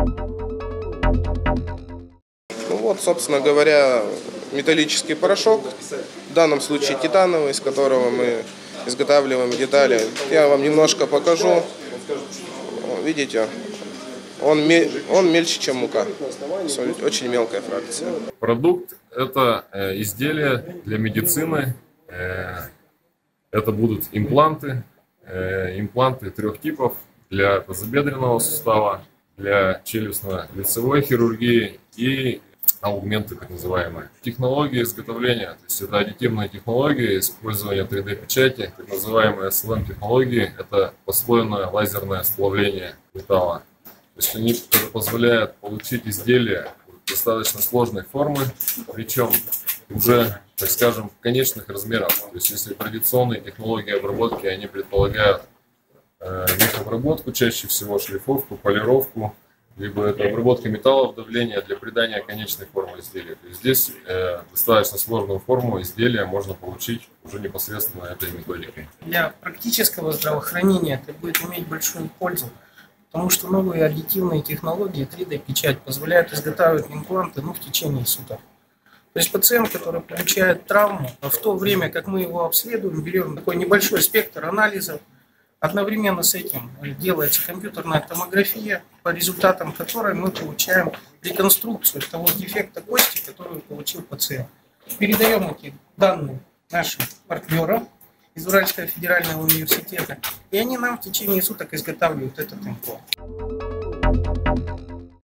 Ну вот, собственно говоря, металлический порошок, в данном случае титановый, из которого мы изготавливаем детали. Я вам немножко покажу. Видите, он мельче, чем мука. Очень мелкая фракция. Продукт – это изделие для медицины. Это будут импланты. Импланты 3 типов для тазобедренного сустава, для челюстно-лицевой хирургии и аугменты, так называемые. Технология изготовления, то есть это аддитивная технология, использование 3D-печати, так называемые SLM-технологии, это послойное лазерное сплавление металла. То есть они позволяют получить изделия достаточно сложной формы, причем уже, так скажем, конечных размеров. То есть если традиционные технологии обработки, они предполагают мехобработку, чаще всего шлифовку, полировку, либо это обработка металлов, давление для придания конечной формы изделия. То есть здесь достаточно сложную форму изделия можно получить уже непосредственно этой методикой. Для практического здравоохранения это будет иметь большую пользу, потому что новые аддитивные технологии 3D-печать позволяют изготавливать импланты в течение суток. То есть пациент, который получает травму, в то время как мы его обследуем, берем такой небольшой спектр анализов, одновременно с этим делается компьютерная томография, по результатам которой мы получаем реконструкцию того дефекта кости, которую получил пациент. Передаем эти данные нашим партнерам из Уральского федерального университета, и они нам в течение суток изготавливают этот имплант.